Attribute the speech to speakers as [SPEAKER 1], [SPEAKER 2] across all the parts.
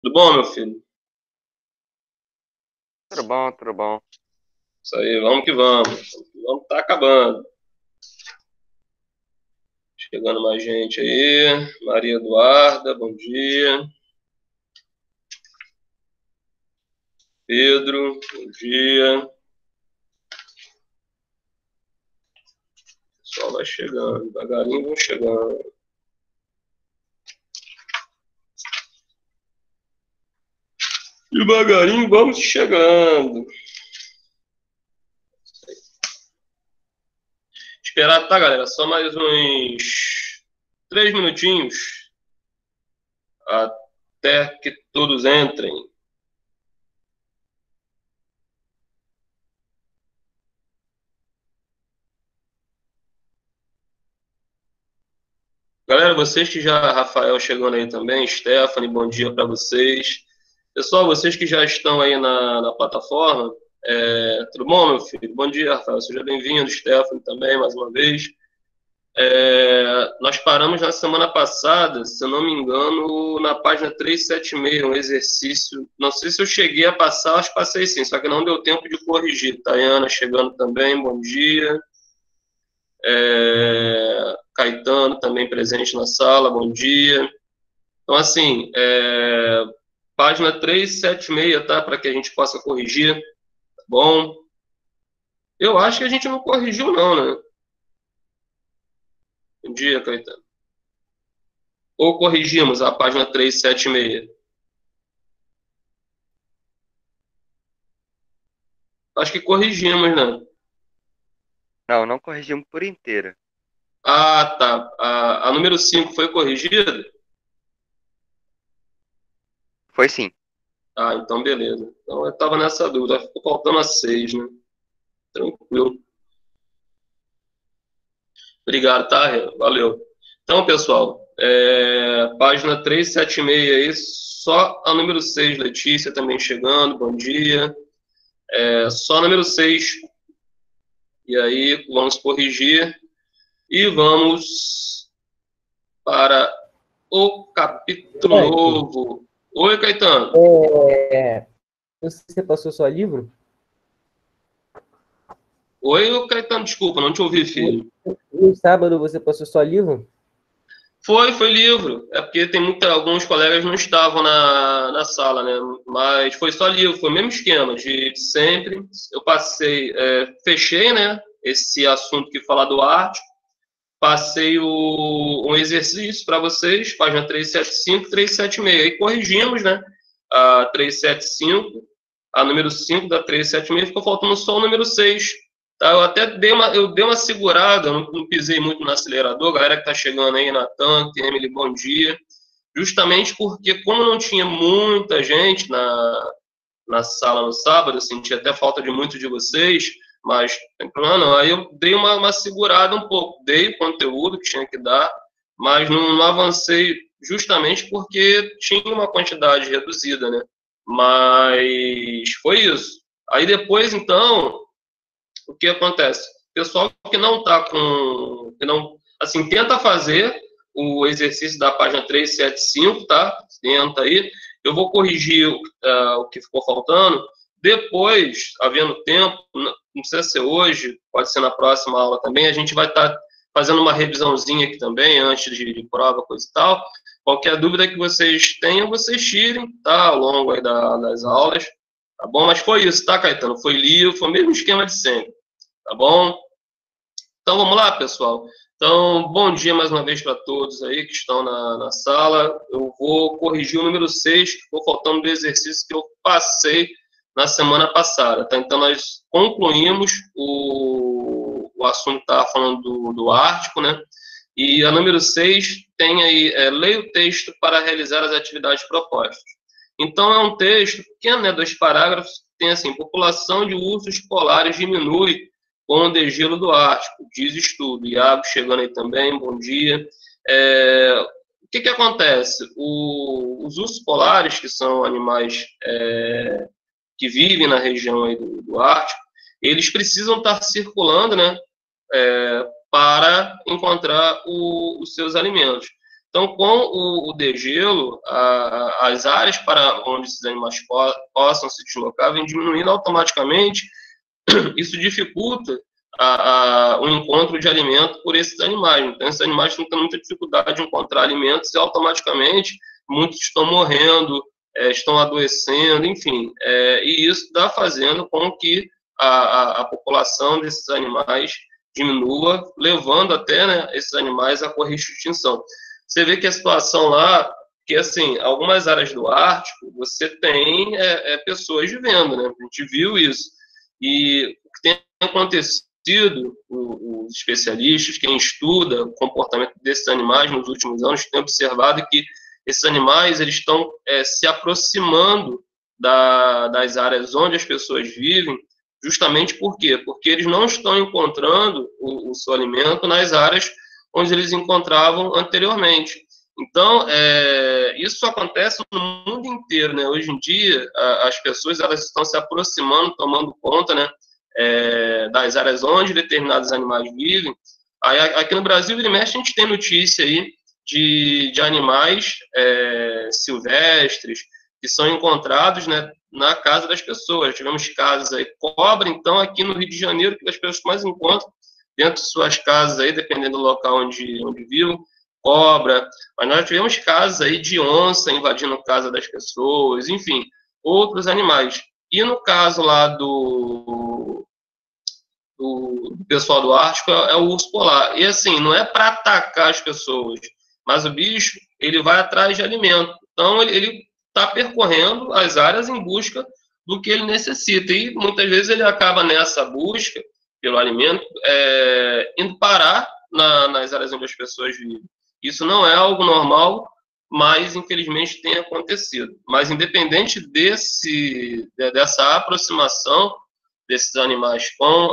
[SPEAKER 1] Tudo bom, meu filho?
[SPEAKER 2] Tudo bom, tudo bom.
[SPEAKER 1] Isso aí, vamos que vamos. Vamos tá acabando. Chegando mais gente aí. Maria Eduarda, bom dia. Pedro, bom dia. O pessoal vai chegando, devagarinho vão chegando. Devagarinho vamos chegando. Esperar, tá, galera? Só mais uns 3 minutinhos até que todos entrem. Galera, vocês que já, Rafael chegando aí também, Stephanie, bom dia para vocês. Pessoal, vocês que já estão aí na plataforma, tudo bom, meu filho? Bom dia, Rafael, seja bem-vindo, Stephanie também, mais uma vez. Nós paramos na semana passada, se eu não me engano, na página 376, um exercício, não sei se eu cheguei a passar, acho que passei sim, só que não deu tempo de corrigir. Tayana chegando também, bom dia. Caetano também presente na sala, bom dia. Então, assim, página 376, tá? Para que a gente possa corrigir, tá bom? Eu acho que a gente não corrigiu, não, né? Bom dia, Caetano. Ou corrigimos a página 376? Acho que corrigimos, né?
[SPEAKER 2] Não, não corrigimos por inteira.
[SPEAKER 1] Ah, tá. A número 5 foi corrigida?
[SPEAKER 2] Foi sim.
[SPEAKER 1] Ah, então beleza. Então eu estava nessa dúvida. Ficou faltando a 6, né? Tranquilo. Obrigado, tá, Rê? Valeu. Então, pessoal, página 376 aí, só a número 6, Letícia também chegando, bom dia. Só a número 6. E aí, vamos corrigir e vamos para o capítulo
[SPEAKER 3] Frank,
[SPEAKER 1] novo. Oi, Caetano.
[SPEAKER 3] você passou só livro?
[SPEAKER 1] Oi, Caetano, desculpa, não te ouvi, filho.
[SPEAKER 3] No sábado você passou só livro?
[SPEAKER 1] Foi livro. É porque tem alguns colegas não estavam na sala, né? Mas foi só livro, foi o mesmo esquema de sempre. Eu passei, fechei, né? Esse assunto que fala do arte. Passei um exercício para vocês, página 375, 376. Aí corrigimos, né? A 375, a número 5 da 376, ficou faltando só o número 6. Tá? Eu até dei uma segurada, não pisei muito no acelerador. Galera que está chegando aí, Natan, Emily, bom dia. Justamente porque, como não tinha muita gente na sala no sábado, eu senti até falta de muito de vocês, mas não tem problema não. Aí eu dei uma segurada um pouco, dei o conteúdo que tinha que dar, mas não avancei justamente porque tinha uma quantidade reduzida, né? Mas foi isso. Aí depois, então, o que acontece? O pessoal que não está que não, assim, tenta fazer o exercício da página 375, tá? Tenta aí. Eu vou corrigir o que ficou faltando. Depois, havendo tempo, não precisa ser hoje, pode ser na próxima aula também, a gente vai estar fazendo uma revisãozinha aqui também, antes de prova, coisa e tal. Qualquer dúvida que vocês tenham, vocês tirem, tá? Ao longo aí das aulas, tá bom? Mas foi isso, tá, Caetano? Foi livro, foi o mesmo esquema de sempre, tá bom? Então vamos lá, pessoal. Então, bom dia mais uma vez para todos aí que estão na sala. Eu vou corrigir o número 6, que ficou faltando do exercício que eu passei na semana passada. Tá? Então, nós concluímos o assunto que estava falando do Ártico, né? E a número 6 tem aí, leia o texto para realizar as atividades propostas. Então, é um texto pequeno, né? 2 parágrafos, tem assim, população de ursos polares diminui com o degelo do Ártico, diz estudo. Iago chegando aí também, bom dia. O que acontece? Os ursos polares, que são animais que vivem na região aí do Ártico, eles precisam estar circulando, né, para encontrar os seus alimentos. Então, com o degelo, as áreas para onde esses animais possam se deslocar vêm diminuindo automaticamente. Isso dificulta o encontro de alimento por esses animais. Então, esses animais estão tendo muita dificuldade de encontrar alimentos e automaticamente muitos estão morrendo, estão adoecendo, enfim. E isso está fazendo com que a população desses animais diminua, levando até, né, esses animais a correr risco de extinção. Você vê que a situação lá, que assim, algumas áreas do Ártico, você tem pessoas vivendo, né? A gente viu isso. E o que tem acontecido, os especialistas, quem estuda o comportamento desses animais nos últimos anos, tem observado que esses animais eles estão se aproximando das áreas onde as pessoas vivem, justamente por quê? Porque eles não estão encontrando o seu alimento nas áreas onde eles encontravam anteriormente. Então, isso acontece no mundo inteiro, né? Hoje em dia, as pessoas elas estão se aproximando, tomando conta, né, das áreas onde determinados animais vivem. Aí, aqui no Brasil, vira e mexe, a gente tem notícia aí de animais silvestres que são encontrados, né, na casa das pessoas. Tivemos casos aí, cobra, então, aqui no Rio de Janeiro, que as pessoas mais encontram dentro de suas casas aí, dependendo do local onde vivem, cobra, mas nós tivemos casos aí de onça invadindo a casa das pessoas, enfim, outros animais. E no caso lá do pessoal do Ártico é o urso polar. E assim, não é para atacar as pessoas, mas o bicho, ele vai atrás de alimento. Então, ele está percorrendo as áreas em busca do que ele necessita. E muitas vezes ele acaba nessa busca pelo alimento, indo parar nas áreas onde as pessoas vivem. Isso não é algo normal, mas infelizmente tem acontecido. Mas independente dessa aproximação desses animais com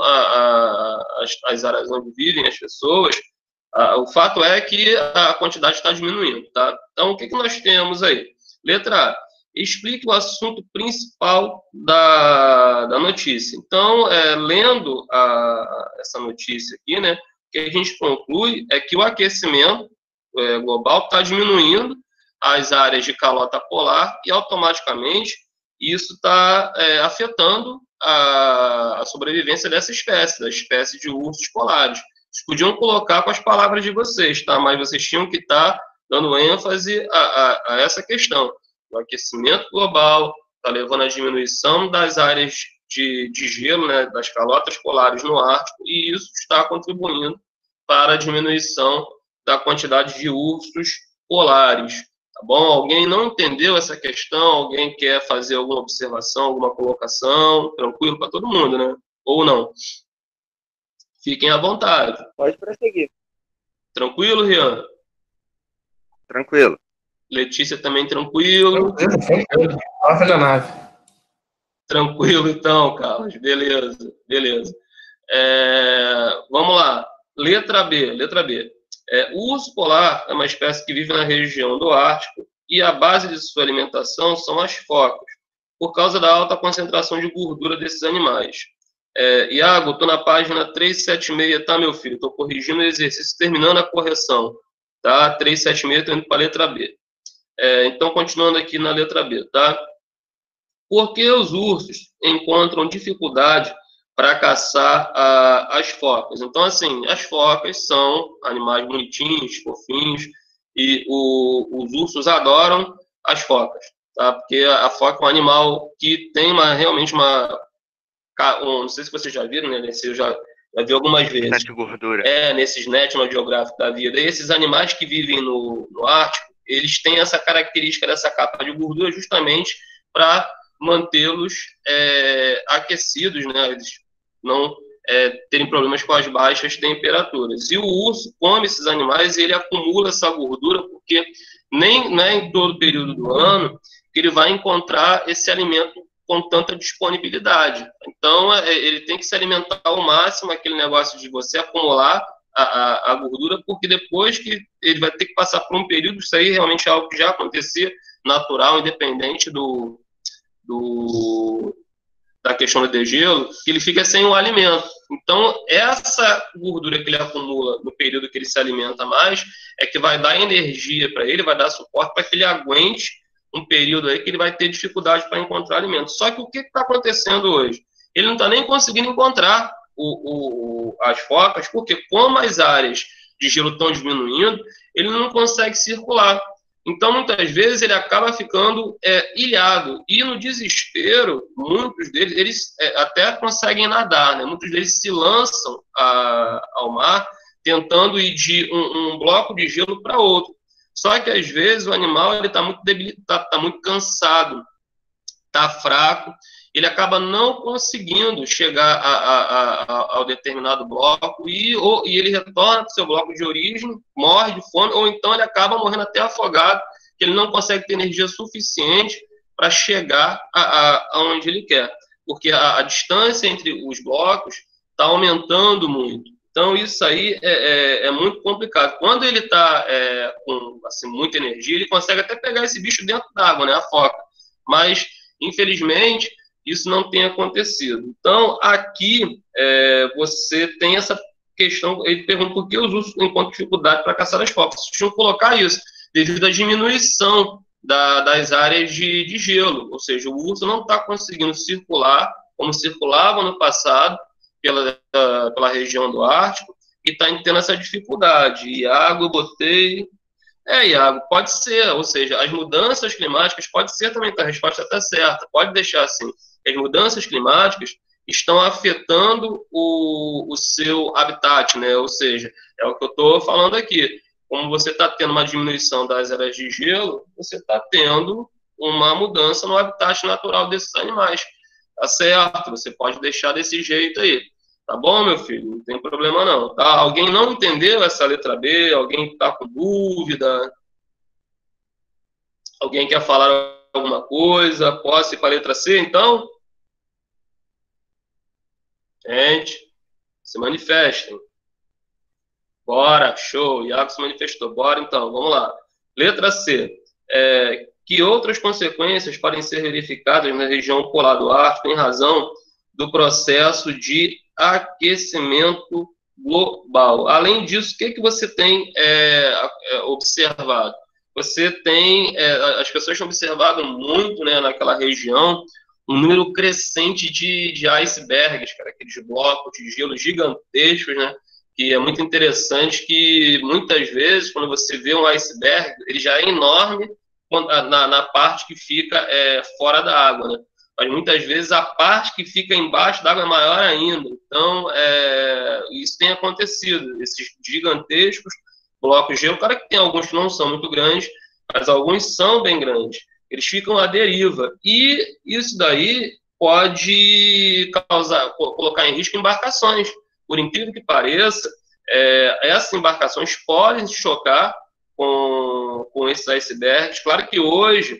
[SPEAKER 1] as áreas onde vivem as pessoas, o fato é que a quantidade está diminuindo, tá? Então, o que nós temos aí? Letra A. Explique o assunto principal da notícia. Então, lendo essa notícia aqui, né, o que a gente conclui é que o aquecimento global está diminuindo as áreas de calota polar e, automaticamente, isso está afetando a sobrevivência dessa espécie, da espécie de ursos polares. Vocês podiam colocar com as palavras de vocês, tá? Mas vocês tinham que estar dando ênfase a essa questão. O aquecimento global está levando à diminuição das áreas de gelo, né, das calotas polares no Ártico, e isso está contribuindo para a diminuição da quantidade de ursos polares. Tá bom? Alguém não entendeu essa questão? Alguém quer fazer alguma observação, alguma colocação? Tranquilo para todo mundo, né? Ou não? Fiquem à vontade.
[SPEAKER 2] Pode prosseguir.
[SPEAKER 1] Tranquilo, Rian?
[SPEAKER 2] Tranquilo.
[SPEAKER 1] Letícia também tranquilo?
[SPEAKER 4] Tranquilo. Passa da nave.
[SPEAKER 1] Tranquilo, então, Carlos. Beleza, beleza. Vamos lá. Letra B. O urso polar é uma espécie que vive na região do Ártico e a base de sua alimentação são as focas, por causa da alta concentração de gordura desses animais. Iago, estou na página 376, tá, meu filho? Estou corrigindo o exercício, terminando a correção. Tá? 376, estou indo para a letra B. Então, continuando aqui na letra B, tá? Por que os ursos encontram dificuldade para caçar as focas? Então, assim, as focas são animais bonitinhos, fofinhos, e os ursos adoram as focas, tá? Porque a foca é um animal que tem realmente uma... não sei se vocês já viram, né? Eu já vi algumas vezes.
[SPEAKER 2] Net de gordura.
[SPEAKER 1] Nesses National Geographic da vida. E esses animais que vivem no Ártico, eles têm essa característica dessa capa de gordura justamente para mantê-los aquecidos, né? Eles não terem problemas com as baixas temperaturas. E o urso come esses animais e ele acumula essa gordura porque não é em todo período do ano que ele vai encontrar esse alimento com tanta disponibilidade. Então, ele tem que se alimentar ao máximo, aquele negócio de você acumular a gordura, porque depois que ele vai ter que passar por um período, isso aí realmente é algo que já acontecia, natural, independente da questão do degelo, que ele fica sem o alimento. Então, essa gordura que ele acumula no período que ele se alimenta mais é que vai dar energia para ele, vai dar suporte para que ele aguente um período aí que ele vai ter dificuldade para encontrar alimento. Só que o que está acontecendo hoje? Ele não está nem conseguindo encontrar as focas, porque como as áreas de gelo estão diminuindo, ele não consegue circular. Então, muitas vezes, ele acaba ficando ilhado. E no desespero, muitos deles, eles até conseguem nadar, né? Muitos deles se lançam ao mar, tentando ir de um bloco de gelo para outro. Só que, às vezes, o animal está muito debilitado, está muito cansado, está fraco, ele acaba não conseguindo chegar ao determinado bloco e ele retorna para o seu bloco de origem, morre de fome, ou então ele acaba morrendo até afogado, que ele não consegue ter energia suficiente para chegar aonde ele quer, porque a distância entre os blocos está aumentando muito. Então, isso aí é muito complicado. Quando ele está com assim, muita energia, ele consegue até pegar esse bicho dentro d'água, né, a foca. Mas, infelizmente, isso não tem acontecido. Então, aqui, você tem essa questão, ele pergunta por que os ursos encontram dificuldade para caçar as focas. Vocês tinham que colocar isso, devido à diminuição das áreas de gelo, ou seja, o urso não está conseguindo circular como circulava no passado pela região do Ártico, e está tendo essa dificuldade. Iago, eu botei... Iago, pode ser, ou seja, as mudanças climáticas, pode ser também, a resposta está certa, pode deixar assim, as mudanças climáticas estão afetando o seu habitat, né? Ou seja, é o que eu estou falando aqui, como você está tendo uma diminuição das áreas de gelo, você está tendo uma mudança no habitat natural desses animais, tá certo? Você pode deixar desse jeito aí. Tá bom, meu filho? Não tem problema não, tá? Alguém não entendeu essa letra B? Alguém está com dúvida? Alguém quer falar alguma coisa? Posso ir para a letra C, então? Gente, se manifestem. Bora, show. Iago se manifestou. Bora, então, vamos lá. Letra C. Que outras consequências podem ser verificadas na região polar do Ártico em razão do processo de aquecimento global? Além disso, o que você tem observado? Você tem, as pessoas têm observado muito, né, naquela região, um número crescente de icebergs, cara, aqueles blocos de gelo gigantescos, né, que é muito interessante, que muitas vezes, quando você vê um iceberg, ele já é enorme na parte que fica fora da água, né? Mas muitas vezes a parte que fica embaixo d'água é maior ainda. Então, isso tem acontecido. Esses gigantescos blocos de gelo, claro que tem alguns que não são muito grandes, mas alguns são bem grandes. Eles ficam à deriva. E isso daí pode colocar em risco embarcações. Por incrível que pareça, essas embarcações podem se chocar com esses icebergs. Claro que hoje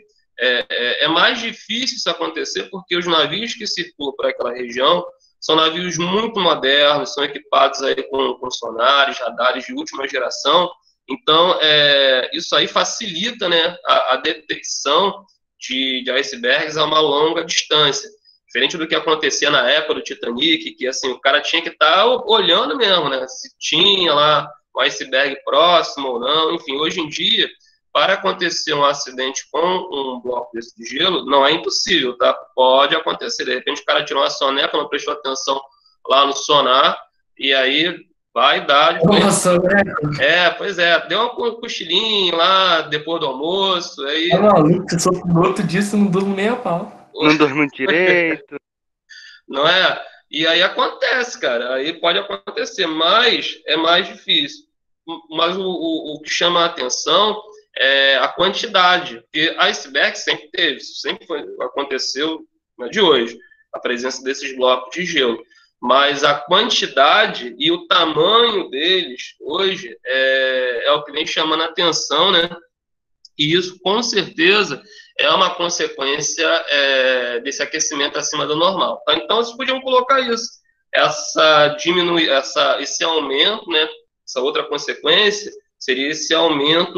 [SPEAKER 1] é mais difícil isso acontecer porque os navios que circulam por aquela região são navios muito modernos, são equipados aí com sonares, radares de última geração. Então, isso aí facilita, né, a detecção de icebergs a uma longa distância. Diferente do que acontecia na época do Titanic, que assim, o cara tinha que estar olhando mesmo, né, se tinha lá um iceberg próximo ou não. Enfim, hoje em dia, para acontecer um acidente com um bloco desse de gelo, não é impossível, tá? Pode acontecer. De repente o cara tirou uma soneca, não prestou atenção lá no sonar, e aí vai dar...
[SPEAKER 4] Nossa, né?
[SPEAKER 1] Pois é. Deu um cochilinho lá depois do almoço, aí...
[SPEAKER 4] Maluco, se eu sou piloto disso, eu não durmo nem a pau.
[SPEAKER 2] Não dormiu direito.
[SPEAKER 1] Não é? E aí acontece, cara. Aí pode acontecer, mas é mais difícil. Mas o que chama a atenção é a quantidade. Porque iceberg sempre teve, sempre aconteceu, não é de hoje, a presença desses blocos de gelo. Mas a quantidade e o tamanho deles hoje é o que vem chamando a atenção, né? E isso, com certeza, é uma consequência desse aquecimento acima do normal. Tá? Então, vocês podiam colocar isso, esse aumento, né? Essa outra consequência seria esse aumento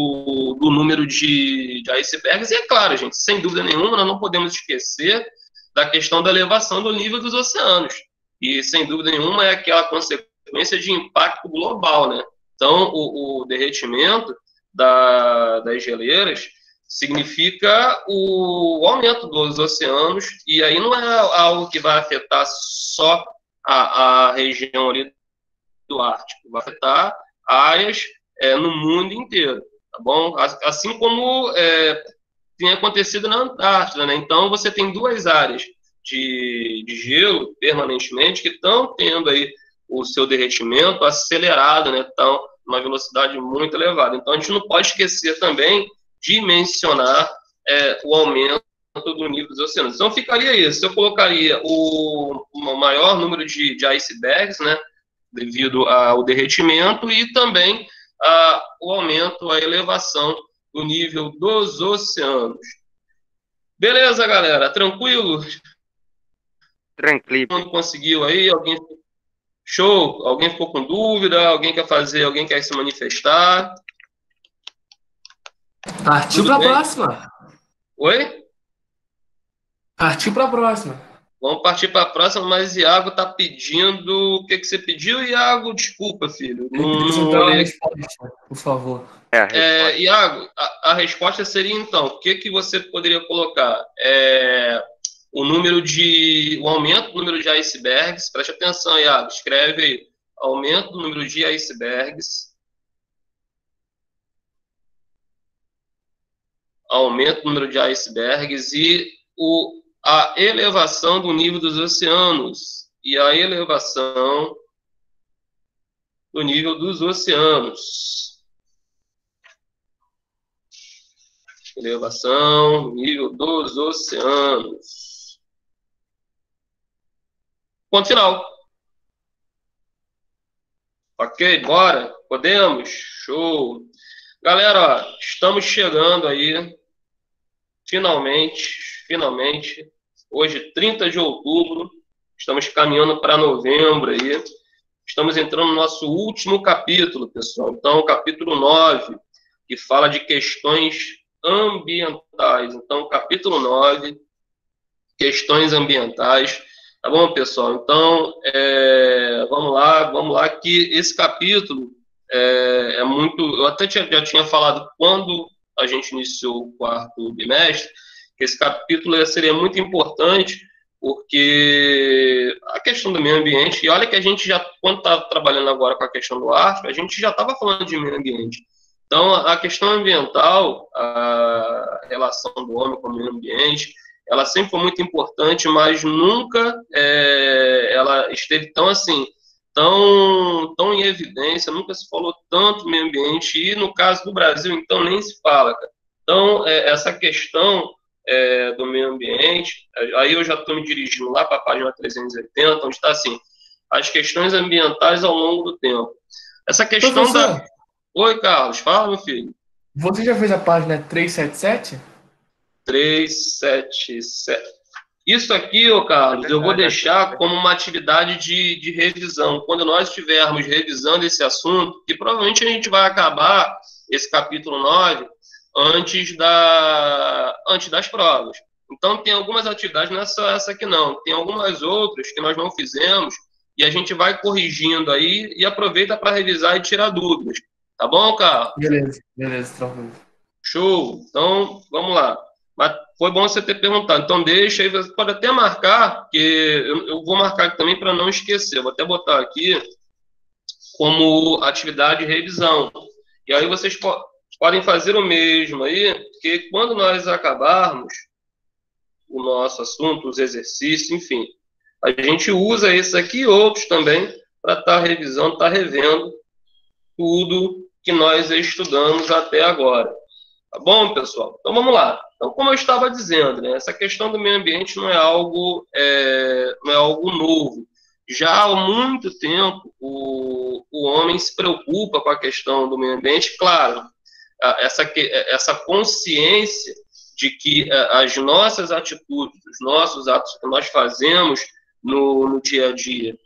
[SPEAKER 1] do número de icebergs. E é claro, gente, sem dúvida nenhuma, nós não podemos esquecer da questão da elevação do nível dos oceanos. E, sem dúvida nenhuma, é aquela consequência de impacto global, né? Então, o derretimento das geleiras significa o aumento dos oceanos, e aí não é algo que vai afetar só a região ali do Ártico, vai afetar áreas no mundo inteiro, tá bom? Assim como tem acontecido na Antártida, né? Então, você tem duas áreas de gelo permanentemente que estão tendo aí o seu derretimento acelerado, né? Estão uma velocidade muito elevada. Então, a gente não pode esquecer também de mencionar o aumento do nível dos oceanos. Então, ficaria isso. Eu colocaria o maior número de icebergs, né? Devido ao derretimento e também o aumento, a elevação do nível dos oceanos. Beleza, galera? Tranquilo?
[SPEAKER 2] Tranquilo.
[SPEAKER 1] Todo mundo conseguiu aí? Alguém... Show! Alguém ficou com dúvida? Alguém quer fazer? Alguém quer se manifestar?
[SPEAKER 4] Partiu para a próxima.
[SPEAKER 1] Oi?
[SPEAKER 4] Partiu para a próxima.
[SPEAKER 1] Vamos partir para a próxima, mas Iago está pedindo... O que você pediu, Iago? Desculpa, filho.
[SPEAKER 4] Então, a resposta, por favor.
[SPEAKER 1] Iago, a resposta seria, então, o que você poderia colocar? O aumento do número de icebergs. Preste atenção, Iago. Escreve aí. Aumento do número de icebergs. Aumento do número de icebergs e a elevação do nível dos oceanos. E a elevação do nível dos oceanos. Elevação do nível dos oceanos. Ponto final. Ok, bora? Podemos? Show! Galera, ó, estamos chegando aí, finalmente, hoje 30 de outubro, estamos caminhando para novembro aí, estamos entrando no nosso último capítulo, pessoal. Então, o capítulo 9, que fala de questões ambientais. Então, capítulo 9, questões ambientais. Tá bom, pessoal? Então, vamos lá, que esse capítulo é muito... Eu até já tinha falado quando a gente iniciou o quarto bimestre, que esse capítulo seria muito importante, porque a questão do meio ambiente, e olha que a gente já, quando está trabalhando agora com a questão do Ártico, a gente já estava falando de meio ambiente. Então, a questão ambiental, a relação do homem com o meio ambiente, ela sempre foi muito importante, mas nunca ela esteve tão assim, tão em evidência, nunca se falou tanto do meio ambiente, e no caso do Brasil, então, nem se fala, cara. Então, essa questão do meio ambiente, aí eu já estou me dirigindo lá para a página 380, onde está assim, as questões ambientais ao longo do tempo. Essa questão da... Oi, Carlos, fala, meu filho.
[SPEAKER 4] Você já fez a página 377?
[SPEAKER 1] 377. Isso aqui, ô Carlos, eu vou deixar como uma atividade de revisão. Quando nós estivermos revisando esse assunto, que provavelmente a gente vai acabar esse capítulo 9 antes das provas. Então, tem algumas atividades, não é só essa aqui não, tem algumas outras que nós não fizemos e a gente vai corrigindo aí e aproveita para revisar e tirar dúvidas. Tá bom, Carlos?
[SPEAKER 4] Beleza, tranquilo.
[SPEAKER 1] Show. Então, vamos lá. Mas foi bom você ter perguntado. Então, deixa aí, você pode até marcar, que eu vou marcar aqui também para não esquecer. Vou até botar aqui como atividade de revisão. E aí vocês podem fazer o mesmo aí, porque quando nós acabarmos o nosso assunto, os exercícios, enfim, a gente usa esses aqui e outros também para estar revisando, estar revendo tudo que nós estudamos até agora. Tá bom, pessoal? Então, vamos lá. Então, como eu estava dizendo, né, essa questão do meio ambiente não é algo novo. Já há muito tempo, o homem se preocupa com a questão do meio ambiente. Claro, essa consciência de que as nossas atitudes, os nossos atos que nós fazemos no dia a dia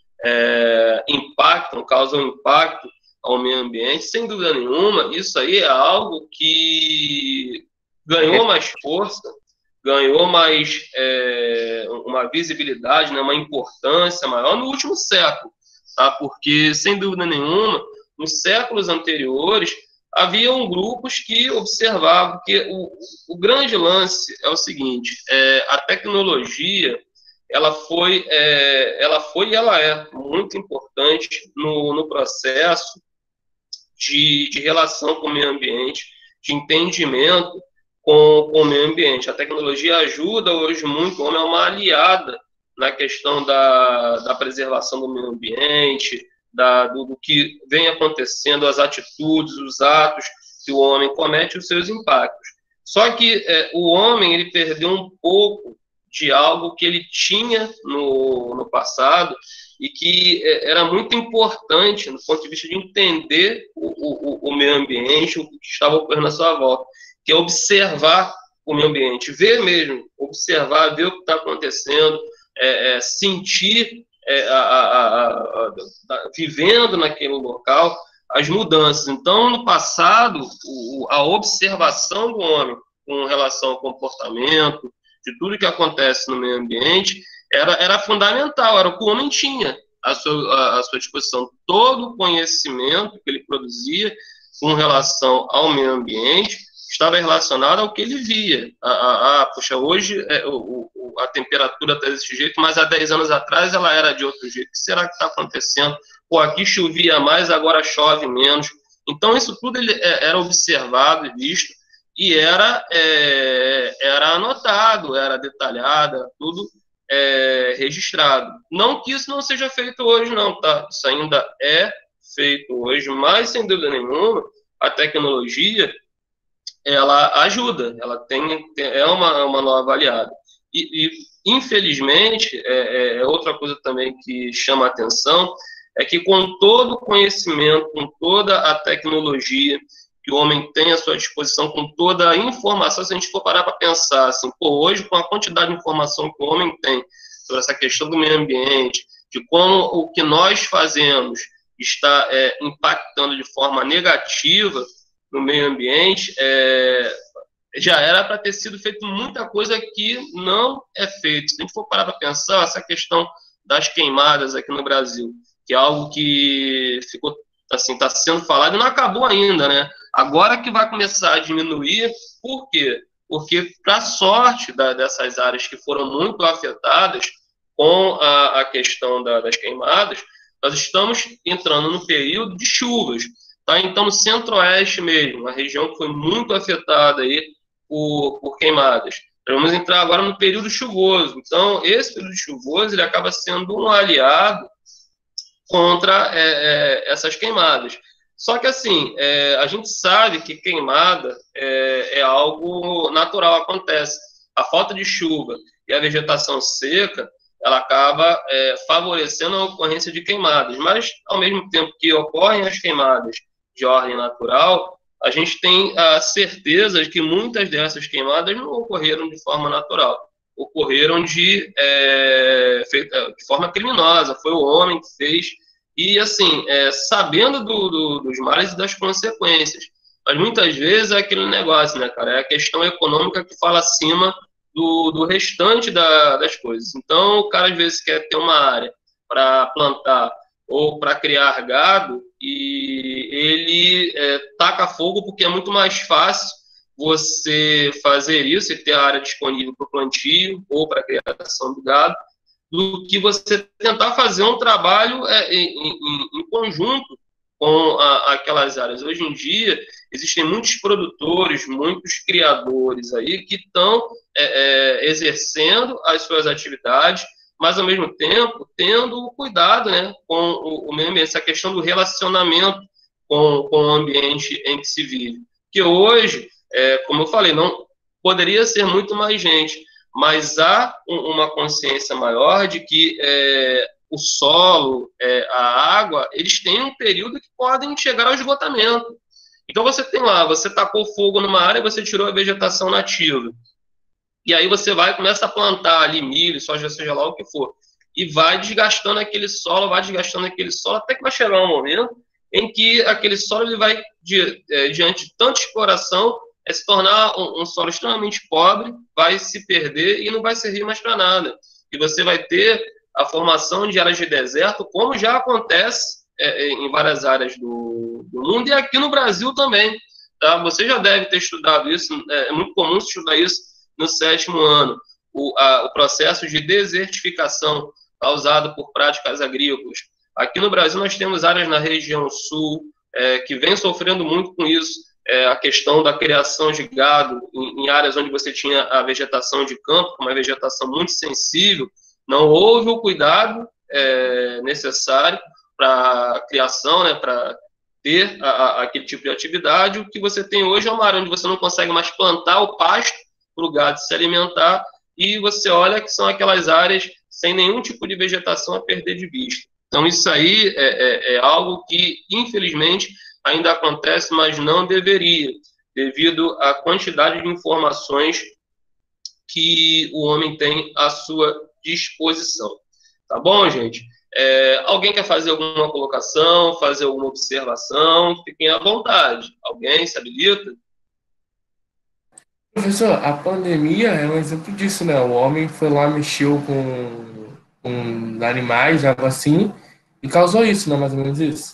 [SPEAKER 1] causam impacto ao meio ambiente, sem dúvida nenhuma. Isso aí é algo que ganhou mais força ganhou mais uma visibilidade, né, uma importância maior no último século, tá? Porque, sem dúvida nenhuma, nos séculos anteriores, haviam grupos que observavam que o grande lance é o seguinte: a tecnologia ela foi e ela é muito importante no processo de relação com o meio ambiente, de entendimento com o meio ambiente. A tecnologia ajuda hoje muito, o homem é uma aliada na questão da preservação do meio ambiente, do que vem acontecendo, as atitudes, os atos que o homem comete, os seus impactos. Só que o homem ele perdeu um pouco de algo que ele tinha no passado e que era muito importante do ponto de vista de entender o meio ambiente, o que estava ocorrendo à sua volta, que é observar o meio ambiente, ver mesmo, observar, ver o que está acontecendo, sentir, vivendo naquele local, as mudanças. Então, no passado, a observação do homem com relação ao comportamento, de tudo que acontece no meio ambiente, era fundamental, era o que o homem tinha à sua disposição. Todo o conhecimento que ele produzia com relação ao meio ambiente estava relacionado ao que ele via. Poxa, hoje a temperatura está desse jeito, mas há 10 anos atrás ela era de outro jeito. O que será que está acontecendo? Pô, aqui chovia mais, agora chove menos. Então, isso tudo era observado e visto, e era anotado, era detalhado, tudo registrado. Não que isso não seja feito hoje, não, tá? Isso ainda é feito hoje, mas, sem dúvida nenhuma, a tecnologia, ela ajuda, ela é uma nova aliada. E infelizmente, outra coisa também que chama a atenção, é que com todo o conhecimento, com toda a tecnologia que o homem tem à sua disposição, com toda a informação, se a gente for parar para pensar, assim, pô, hoje, com a quantidade de informação que o homem tem sobre essa questão do meio ambiente, de como o que nós fazemos está impactando de forma negativa no meio ambiente, já era para ter sido feito muita coisa que não é feito. Se a gente for parar para pensar, essa questão das queimadas aqui no Brasil, que é algo que ficou assim, está sendo falado e não acabou ainda, né? Agora que vai começar a diminuir, por quê? Porque, para sorte dessas áreas que foram muito afetadas com a questão das queimadas, nós estamos entrando no período de chuvas, tá? Então, no centro-oeste mesmo, uma região que foi muito afetada aí por queimadas. Vamos entrar agora no período chuvoso. Então, esse período chuvoso ele acaba sendo um aliado contra essas queimadas. Só que, assim, a gente sabe que queimada é algo natural, acontece. A falta de chuva e a vegetação seca, ela acaba favorecendo a ocorrência de queimadas. Mas, ao mesmo tempo que ocorrem as queimadas de ordem natural, a gente tem a certeza de que muitas dessas queimadas não ocorreram de forma natural. Ocorreram de forma criminosa, foi o homem que fez, e assim, sabendo dos males e das consequências. Mas muitas vezes é aquele negócio, né, cara? É a questão econômica que fala acima do restante das coisas. Então, o cara às vezes quer ter uma área para plantar ou para criar gado, e ele taca fogo porque é muito mais fácil você fazer isso e ter a área disponível para o plantio ou para a criação do gado, do que você tentar fazer um trabalho em conjunto com aquelas áreas. Hoje em dia, existem muitos produtores, muitos criadores aí que estão exercendo as suas atividades, mas, ao mesmo tempo, tendo cuidado, né, com o meio ambiente, essa questão do relacionamento com o ambiente em que se vive. Que hoje, como eu falei, não poderia ser muito mais gente, mas há uma consciência maior de que o solo, a água, eles têm um período que podem chegar ao esgotamento. Então, você tem lá, você tacou fogo numa área, você tirou a vegetação nativa. E aí você vai e começa a plantar ali milho, soja, seja lá o que for. E vai desgastando aquele solo, até que vai chegar um momento em que aquele solo ele vai, diante de tanta exploração, é se tornar um solo extremamente pobre, vai se perder e não vai servir mais para nada. E você vai ter a formação de áreas de deserto, como já acontece em várias áreas do mundo e aqui no Brasil também. Tá? Você já deve ter estudado isso, é muito comum estudar isso no 7º ano. O processo de desertificação causado por práticas agrícolas. Aqui no Brasil nós temos áreas na região sul que vem sofrendo muito com isso, a questão da criação de gado em áreas onde você tinha a vegetação de campo, uma vegetação muito sensível, não houve o cuidado necessário para a criação, né, para ter aquele tipo de atividade. O que você tem hoje é uma área onde você não consegue mais plantar o pasto para o gado se alimentar, e você olha que são aquelas áreas sem nenhum tipo de vegetação a perder de vista. Então, isso aí é algo que, infelizmente, ainda acontece, mas não deveria, devido à quantidade de informações que o homem tem à sua disposição. Tá bom, gente? Alguém quer fazer alguma colocação, fazer alguma observação? Fiquem à vontade. Alguém se habilita?
[SPEAKER 4] Professor, a pandemia é um exemplo disso, né? O homem foi lá, mexeu com animais, algo assim, e causou isso, não é mais ou menos isso?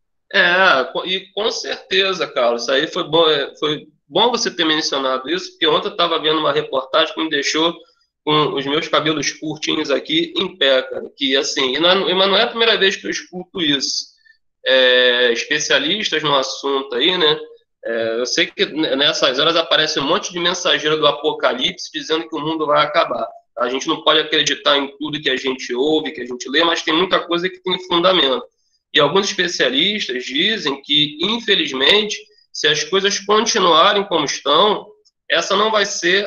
[SPEAKER 1] E com certeza, Carlos, isso aí foi bom você ter mencionado isso, porque ontem eu estava vendo uma reportagem que me deixou com os meus cabelos curtinhos aqui em pé, cara, que assim, mas não é a primeira vez que eu escuto isso. Especialistas no assunto aí, né? Eu sei que nessas horas aparece um monte de mensageiro do apocalipse dizendo que o mundo vai acabar. A gente não pode acreditar em tudo que a gente ouve, que a gente lê, mas tem muita coisa que tem fundamento. E alguns especialistas dizem que, infelizmente, se as coisas continuarem como estão, essa não vai ser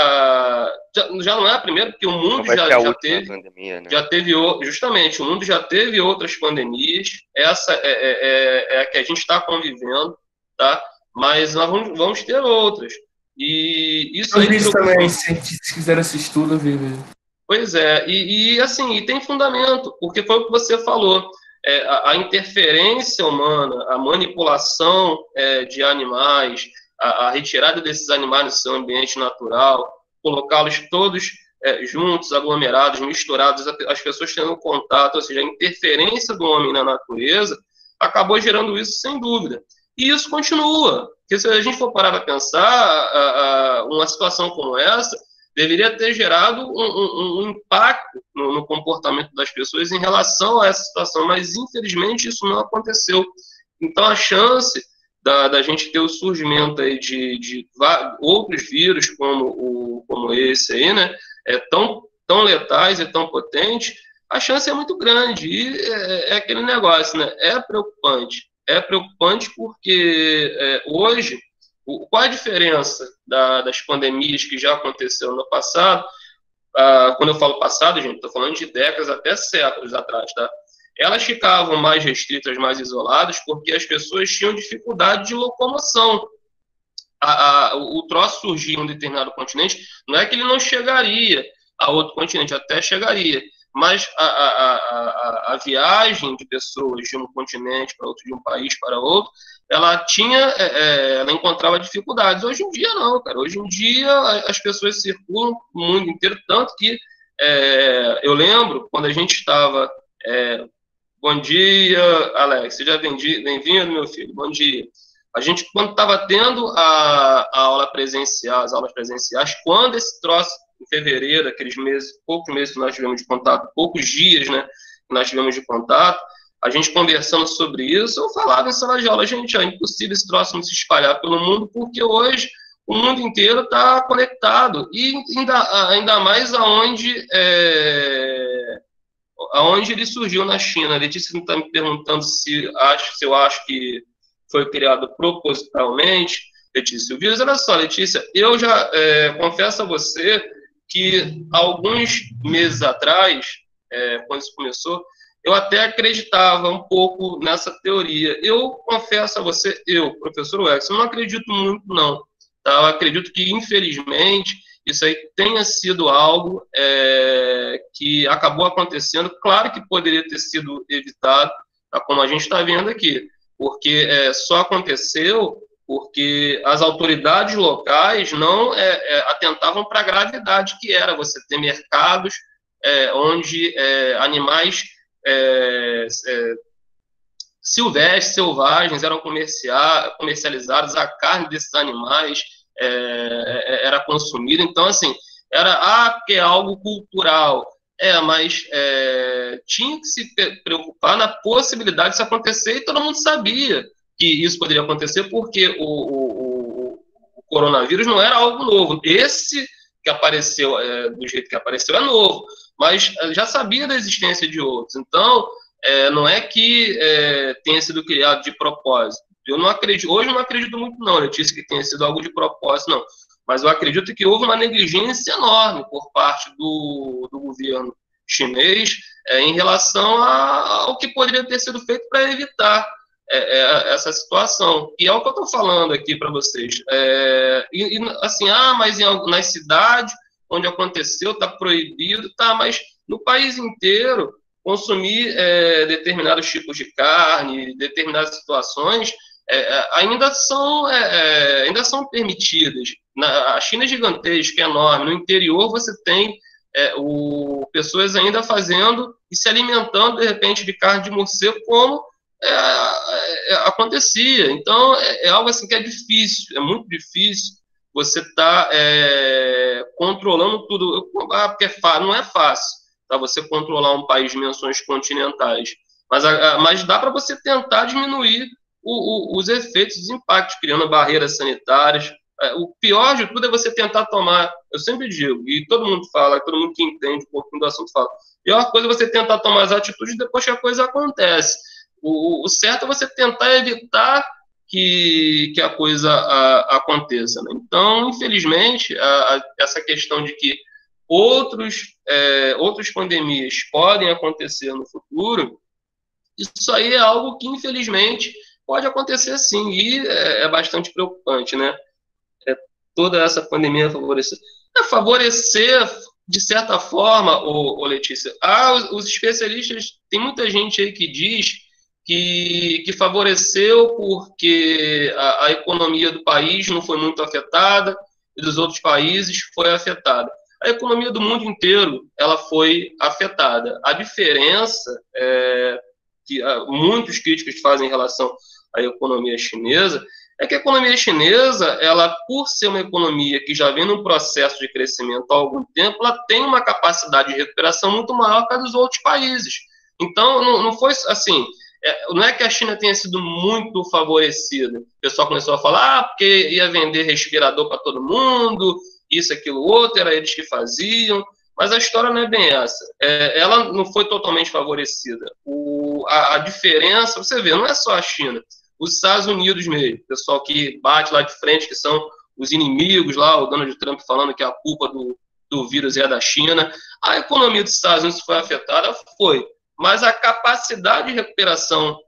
[SPEAKER 1] já não é a primeira, porque o mundo já teve pandemia, né? Justamente, o mundo já teve outras pandemias. Essa é a que a gente está convivendo, tá? Mas nós vamos ter outras. E isso aí
[SPEAKER 4] também, se fizer esse estudo, viu?
[SPEAKER 1] Pois é, assim, e tem fundamento, porque foi o que você falou. A interferência humana, a manipulação de animais, a retirada desses animais do seu ambiente natural, colocá-los todos juntos, aglomerados, misturados, as pessoas tendo contato, ou seja, a interferência do homem na natureza, acabou gerando isso sem dúvida. E isso continua, porque se a gente for parar para pensar, uma situação como essa deveria ter gerado um impacto no comportamento das pessoas em relação a essa situação, mas infelizmente isso não aconteceu. Então a chance da gente ter o surgimento aí de outros vírus como esse aí, né, tão letais e tão potentes, a chance é muito grande. E é aquele negócio, né, é preocupante. É preocupante porque hoje, qual a diferença das pandemias que já aconteceram no passado? Quando eu falo passado, gente, estou falando de décadas até séculos atrás, tá? Elas ficavam mais restritas, mais isoladas, porque as pessoas tinham dificuldade de locomoção. O troço surgia em um determinado continente, não é que ele não chegaria a outro continente, até chegaria, mas a viagem de pessoas de um continente para outro, de um país para outro, ela encontrava dificuldades. Hoje em dia não, cara. Hoje em dia as pessoas circulam o mundo inteiro, tanto que eu lembro quando a gente estava... Bom dia, Alex. Seja bem-vindo, meu filho. Bom dia. A gente, quando estava tendo a aula presencial, as aulas presenciais, quando esse troço, em fevereiro, aqueles meses, poucos meses que nós tivemos de contato, poucos dias, né, que nós tivemos de contato, a gente conversando sobre isso, eu falava em sala de aula, gente, é impossível esse troço não se espalhar pelo mundo, porque hoje o mundo inteiro está conectado, e ainda mais aonde ele surgiu na China. A Letícia está me perguntando se eu acho que foi criado propositalmente. Letícia, o vírus, olha só, Letícia, eu já confesso a você que alguns meses atrás, quando isso começou, eu até acreditava um pouco nessa teoria. Eu confesso a você, professor Wex, eu não acredito muito, não. Tá? Eu acredito que, infelizmente, isso aí tenha sido algo que acabou acontecendo. Claro que poderia ter sido evitado, tá? Como a gente está vendo aqui, porque só aconteceu porque as autoridades locais não atentavam para a gravidade que era você ter mercados onde animais silvestres, selvagens, eram comercializados, a carne desses animais era consumida. Então, assim, porque é algo cultural. Mas tinha que se preocupar na possibilidade disso acontecer, e todo mundo sabia que isso poderia acontecer, porque o coronavírus não era algo novo. Esse que apareceu, do jeito que apareceu, é novo, mas já sabia da existência de outros. Então, não é que tenha sido criado de propósito. Eu não acredito, hoje eu não acredito muito não, Letícia, que tenha sido algo de propósito, não. Mas eu acredito que houve uma negligência enorme por parte do governo chinês em relação ao que poderia ter sido feito para evitar essa situação. E é o que eu estou falando aqui para vocês. Assim, mas nas cidades onde aconteceu está proibido, mas no país inteiro consumir determinados tipos de carne, determinadas situações ainda são permitidas. A China é gigantesca, é enorme. No interior você tem pessoas ainda fazendo e se alimentando, de repente, de carne de morcego, como acontecia. Então, é algo assim que é difícil, é muito difícil você estar controlando tudo. Porque não é fácil, tá? Você controlar um país de dimensões continentais. Mas dá para você tentar diminuir os efeitos, os impactos, criando barreiras sanitárias. O pior de tudo é você tentar tomar, eu sempre digo, e todo mundo fala, todo mundo que entende um pouquinho do assunto fala, a pior coisa é você tentar tomar as atitudes depois que a coisa acontece. O certo é você tentar evitar que a coisa aconteça, né? Então, infelizmente, essa questão de que outras pandemias podem acontecer no futuro, isso aí é algo que, infelizmente, pode acontecer sim, e é bastante preocupante, né? Toda essa pandemia favorecer de certa forma, Letícia, os especialistas, tem muita gente aí que diz que favoreceu porque a economia do país não foi muito afetada e dos outros países foi afetada. A economia do mundo inteiro ela foi afetada. A diferença que muitos críticos fazem em relação à economia chinesa é que a economia chinesa, ela, por ser uma economia que já vem num processo de crescimento há algum tempo, ela tem uma capacidade de recuperação muito maior que a dos outros países. Então, não foi assim, não é que a China tenha sido muito favorecida. O pessoal começou a falar, porque ia vender respirador para todo mundo, isso, aquilo, outro, era eles que faziam, mas a história não é bem essa. Ela não foi totalmente favorecida. A diferença, você vê, não é só a China. Os Estados Unidos mesmo, o pessoal que bate lá de frente, que são os inimigos lá, o Donald Trump falando que a culpa do vírus é da China. A economia dos Estados Unidos foi afetada? Foi. Mas a capacidade de recuperação,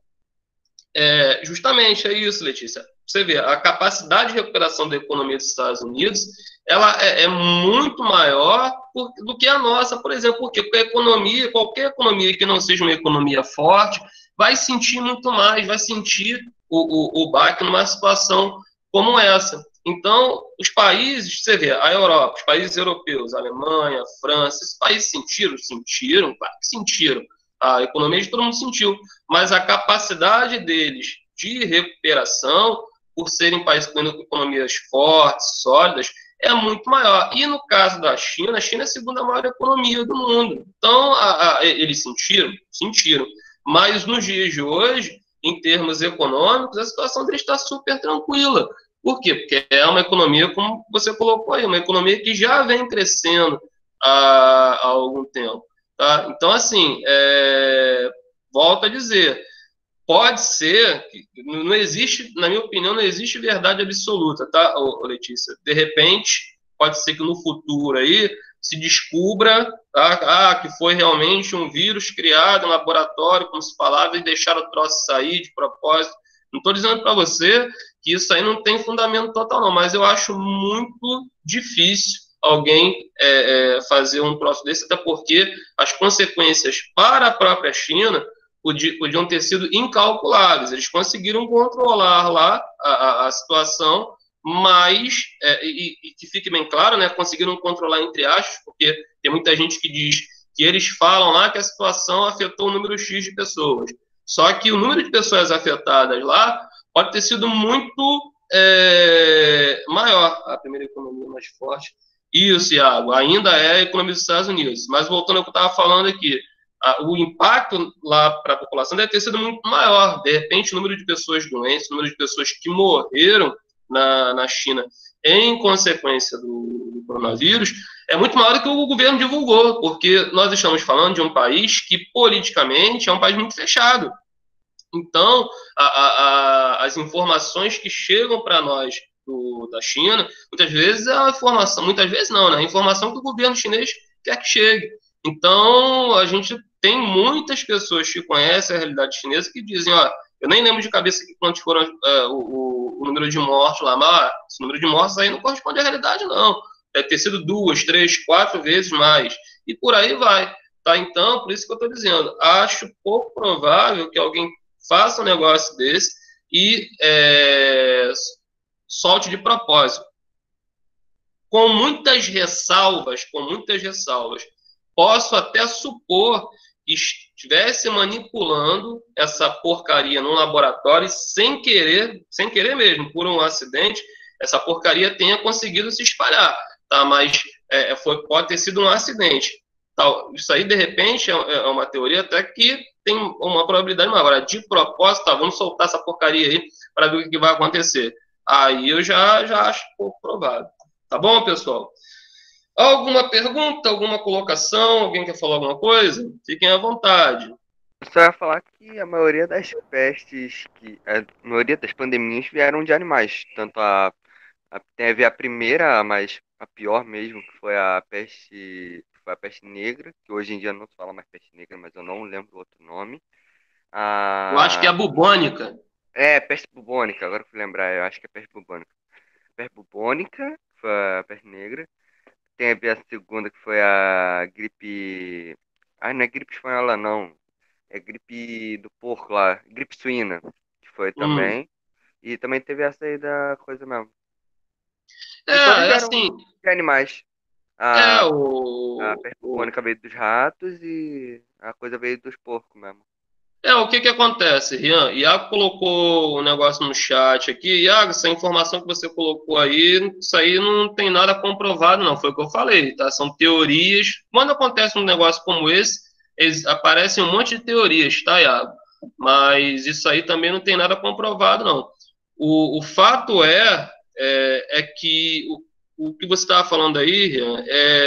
[SPEAKER 1] justamente é isso, Letícia. Você vê, a capacidade de recuperação da economia dos Estados Unidos, ela é muito maior do que a nossa, por exemplo. Porque a economia, qualquer economia que não seja uma economia forte, vai sentir muito mais, vai sentir o baque numa situação como essa. Então, os países, você vê, a Europa, os países europeus, a Alemanha, a França, esses países sentiram, claro que sentiram. A economia de todo mundo sentiu, mas a capacidade deles de recuperação, por serem países com economias fortes, sólidas, é muito maior. E no caso da China, a China é a segunda maior economia do mundo. Então, eles sentiram. Mas nos dias de hoje, em termos econômicos, a situação deles está super tranquila. Por quê? Porque é uma economia, como você colocou aí, uma economia que já vem crescendo há algum tempo. Tá? Então, assim, volto a dizer, pode ser, não existe, na minha opinião, não existe verdade absoluta, tá, Letícia? De repente, pode ser que no futuro aí se descubra, tá, que foi realmente um vírus criado em laboratório, como se falava, e deixaram o troço sair de propósito. Não estou dizendo para você que isso aí não tem fundamento total, não, mas eu acho muito difícil alguém fazer um troço desse, até porque as consequências para a própria China podiam ter sido incalculáveis. Eles conseguiram controlar lá a situação, mas, e que fique bem claro, né, conseguiram controlar entre aspas, porque tem muita gente que diz que eles falam lá que a situação afetou um número X de pessoas. Só que o número de pessoas afetadas lá pode ter sido muito maior. A primeira economia mais forte. Isso, Iago, ainda é a economia dos Estados Unidos. Mas voltando ao que eu estava falando aqui, o impacto lá para a população deve ter sido muito maior. De repente, o número de pessoas doentes, o número de pessoas que morreram na China em consequência do coronavírus é muito maior do que o governo divulgou, porque nós estamos falando de um país que, politicamente, é um país muito fechado. Então, as informações que chegam para nós da China, muitas vezes é a informação, muitas vezes não, né? A informação que o governo chinês quer que chegue. Então, a gente tem muitas pessoas que conhecem a realidade chinesa que dizem, ó, eu nem lembro de cabeça que quantos foram o número de mortos lá, mas esse número de mortos aí não corresponde à realidade, não. Deve ter sido 2, 3, 4 vezes mais. E por aí vai. Tá? Então, por isso que eu estou dizendo, acho pouco provável que alguém faça um negócio desse e solte de propósito. Com muitas ressalvas, posso até supor que estivesse manipulando essa porcaria num laboratório sem querer mesmo, por um acidente, essa porcaria tenha conseguido se espalhar, tá? Mas pode ter sido um acidente. Tal. Isso aí, de repente, é uma teoria até que tem uma probabilidade maior. Agora, de propósito, tá, vamos soltar essa porcaria aí para ver o que vai acontecer. Aí eu já acho pouco provável. Tá bom, pessoal? Alguma pergunta, alguma colocação? Alguém quer falar alguma coisa? Fiquem à vontade.
[SPEAKER 2] Eu só ia falar que a maioria das pestes, a maioria das pandemias vieram de animais. Tanto teve a primeira, mas a pior mesmo, que foi a peste negra, que hoje em dia não se fala mais peste negra, mas eu não lembro o outro nome.
[SPEAKER 1] Eu acho que é a bubônica.
[SPEAKER 2] Peste bubônica, agora que eu fui lembrar, eu acho que é peste bubônica. Peste bubônica, que foi a peste negra. Teve a segunda, que foi a gripe... Ah, não é gripe espanhola, não. É gripe do porco lá, gripe suína, que foi também. E também teve essa aí da coisa mesmo. E todos
[SPEAKER 1] É
[SPEAKER 2] vieram
[SPEAKER 1] assim,
[SPEAKER 2] de animais. A
[SPEAKER 1] o,
[SPEAKER 2] peste bubônica veio dos ratos e a coisa veio dos porcos mesmo.
[SPEAKER 1] o que acontece, Rian? Iago colocou um negócio no chat aqui. Iago, essa informação que você colocou aí, isso aí não tem nada comprovado, não. Foi o que eu falei, tá? São teorias. Quando acontece um negócio como esse, aparecem um monte de teorias, tá, Iago? Mas isso aí também não tem nada comprovado, não. O fato é que o que você estava falando aí, Rian,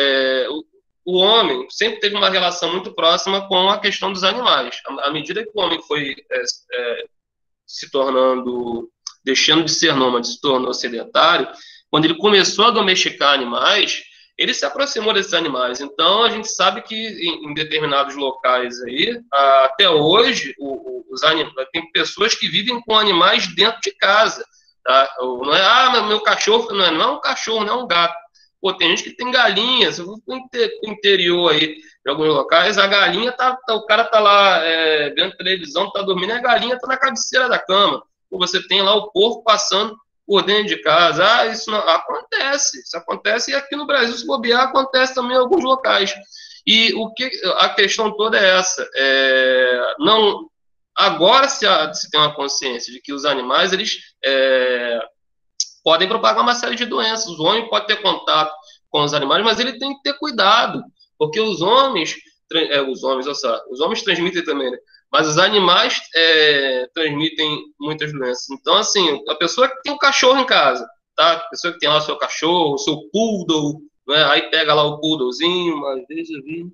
[SPEAKER 1] o homem sempre teve uma relação muito próxima com a questão dos animais. À medida que o homem foi se tornando, deixando de ser nômade, se tornou sedentário, quando ele começou a domesticar animais, ele se aproximou desses animais. Então, a gente sabe que em determinados locais aí, até hoje, tem pessoas que vivem com animais dentro de casa. Tá? Não é, meu cachorro, não é um cachorro, não é um gato. Pô, tem gente que tem galinha, se eu vou pro interior aí, em alguns locais, a galinha o cara tá lá vendo televisão, tá dormindo, e a galinha tá na cabeceira da cama. Pô, você tem lá o porco passando por dentro de casa. Isso não acontece. Isso acontece e aqui no Brasil, se bobear, acontece também em alguns locais. E a questão toda é essa. Não, agora se tem uma consciência de que os animais, eles podem propagar uma série de doenças. O homem pode ter contato com os animais, mas ele tem que ter cuidado, porque os homens transmitem também, né? Mas os animais transmitem muitas doenças. Então, assim, a pessoa que tem um cachorro em casa, tá? A pessoa que tem lá o seu cachorro, o seu poodle, né? Aí pega lá o poodlezinho, mas deixa eu ver.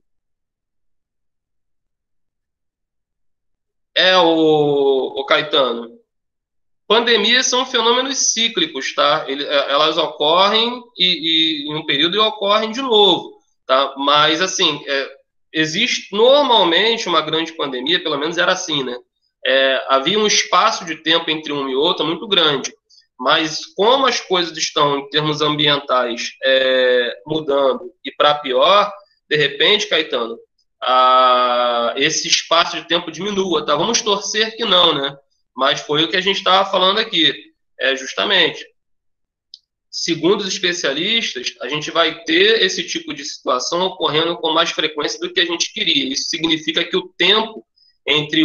[SPEAKER 1] O Caetano. Pandemias são fenômenos cíclicos, tá? Elas ocorrem em um período e ocorrem de novo, tá? Mas, assim, existe normalmente uma grande pandemia, pelo menos era assim, né? Havia um espaço de tempo entre um e outro muito grande, mas como as coisas estão, em termos ambientais, mudando e para pior, de repente, Caetano, esse espaço de tempo diminua, tá? Vamos torcer que não, né? Mas foi o que a gente estava falando aqui. Justamente, segundo os especialistas, a gente vai ter esse tipo de situação ocorrendo com mais frequência do que a gente queria. Isso significa que o tempo entre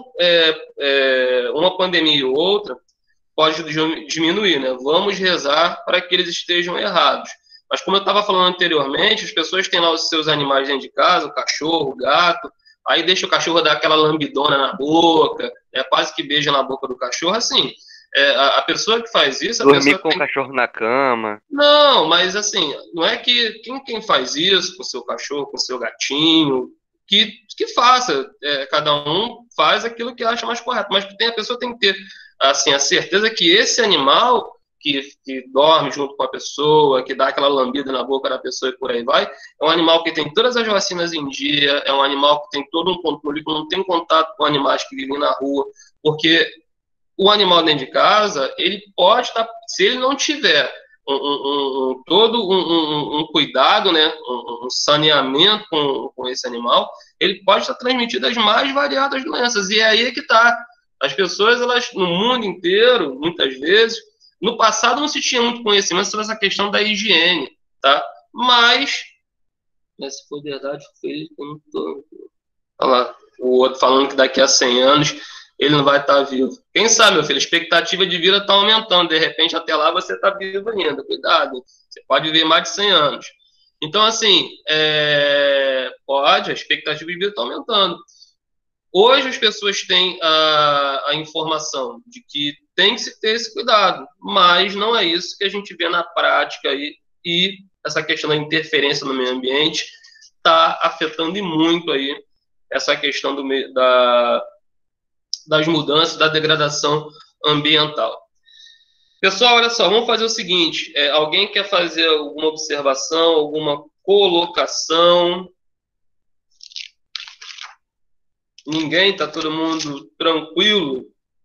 [SPEAKER 1] uma pandemia e outra pode diminuir, né? Vamos rezar para que eles estejam errados. Mas como eu estava falando anteriormente, as pessoas têm lá os seus animais dentro de casa, o cachorro, o gato, aí deixa o cachorro dar aquela lambidona na boca, quase que beija na boca do cachorro, assim. A pessoa que faz isso...
[SPEAKER 2] Dormir com o cachorro na cama.
[SPEAKER 1] Não, mas assim, não é que quem faz isso com o seu cachorro, com o seu gatinho, que faça. Cada um faz aquilo que acha mais correto. Mas a pessoa tem que ter assim, a certeza que esse animal que dorme junto com a pessoa, que dá aquela lambida na boca da pessoa e por aí vai, é um animal que tem todas as vacinas em dia, é um animal que tem todo um controle, que não tem contato com animais que vivem na rua, porque o animal dentro de casa, ele pode estar, se ele não tiver todo um cuidado, né, um saneamento com esse animal, ele pode estar transmitindo as mais variadas doenças, e é aí que está. As pessoas, elas, no mundo inteiro, muitas vezes, no passado não se tinha muito conhecimento sobre essa questão da higiene, tá? Mas, se for verdade, olha lá, o outro falando que daqui a 100 anos ele não vai estar vivo. Quem sabe, meu filho, a expectativa de vida está aumentando. De repente, até lá, você está vivo ainda. Cuidado, você pode viver mais de 100 anos. Então, assim, a expectativa de vida está aumentando. Hoje, as pessoas têm a informação de que tem que se ter esse cuidado, mas não é isso que a gente vê na prática aí, e essa questão da interferência no meio ambiente está afetando e muito aí essa questão das mudanças, da degradação ambiental. Pessoal, olha só, vamos fazer o seguinte, alguém quer fazer alguma observação, alguma colocação? Ninguém? Tá todo mundo tranquilo?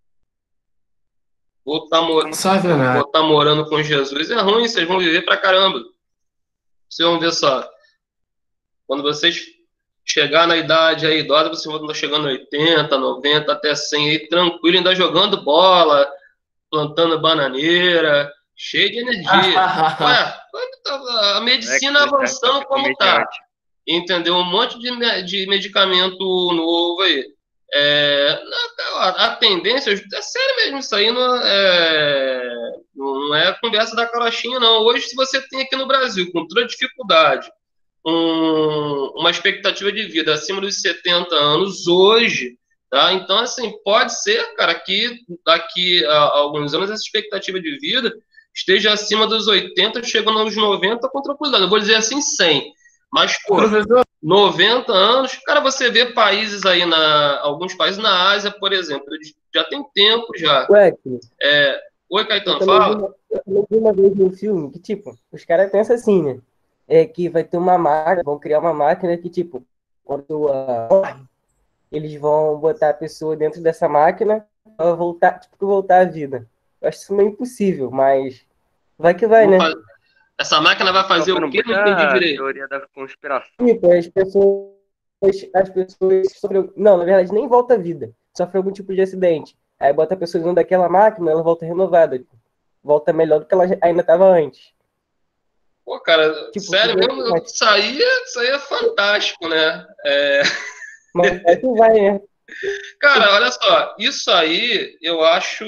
[SPEAKER 1] Vou tá morando com Jesus é ruim, vocês vão viver pra caramba. Vocês vão ver só. Quando vocês chegar na idade aí idosa, vocês vão estar chegando a 80, 90, até 100 aí, tranquilo, ainda jogando bola, plantando bananeira, cheio de energia. Ué, a medicina avançando como tá. Entendeu? Um monte de medicamento novo aí. A tendência, é sério mesmo, isso aí não é conversa da carochinha, não. Hoje, se você tem aqui no Brasil, com toda dificuldade, uma expectativa de vida acima dos 70 anos hoje, tá? Então, assim, pode ser, cara, que daqui a alguns anos essa expectativa de vida esteja acima dos 80, chegando aos 90 com tranquilidade. Eu vou dizer assim, 100. Mas, pô, 90 anos, cara, você vê países aí, alguns países na Ásia, por exemplo, já tem tempo já. Oi, Caetano, fala.
[SPEAKER 3] Eu vi uma vez no filme que, tipo, os caras pensam assim, né? Que vai ter uma máquina, vão criar uma máquina que, tipo, quando eles vão botar a pessoa dentro dessa máquina para voltar à vida. Eu acho isso meio impossível, mas vai que vai, né?
[SPEAKER 1] Essa máquina vai fazer o quê? Não entendi direito.
[SPEAKER 2] Teoria da conspiração.
[SPEAKER 3] Tipo, as pessoas sofrem... Não, na verdade, nem volta à vida. Sofre algum tipo de acidente. Aí bota a pessoa dentro daquela máquina, ela volta renovada. Volta melhor do que ela ainda estava antes.
[SPEAKER 1] Pô, cara, tipo, sério mesmo? Isso aí é fantástico, né?
[SPEAKER 3] Mas é que vai, né?
[SPEAKER 1] Cara, olha só. Isso aí eu acho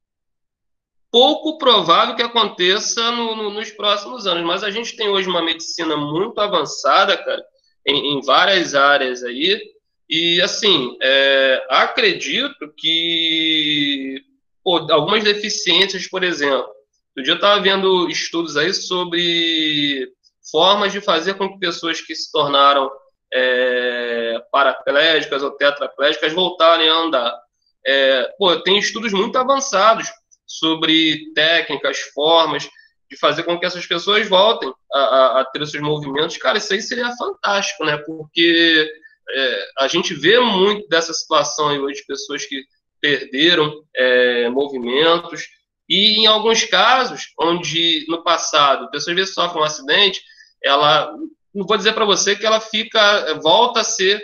[SPEAKER 1] pouco provável que aconteça nos próximos anos, mas a gente tem hoje uma medicina muito avançada, cara, em várias áreas aí, e assim, acredito que algumas deficiências, por exemplo, outro dia eu estava vendo estudos aí sobre formas de fazer com que pessoas que se tornaram paraplégicas ou tetraplégicas voltarem a andar. Tem estudos muito avançados sobre técnicas, formas de fazer com que essas pessoas voltem a ter os seus movimentos. Cara, isso aí seria fantástico, né? Porque a gente vê muito dessa situação aí hoje, de pessoas que perderam movimentos, e em alguns casos, onde no passado, pessoas às vezes sofrem um acidente, ela não vou dizer para você que ela volta a ser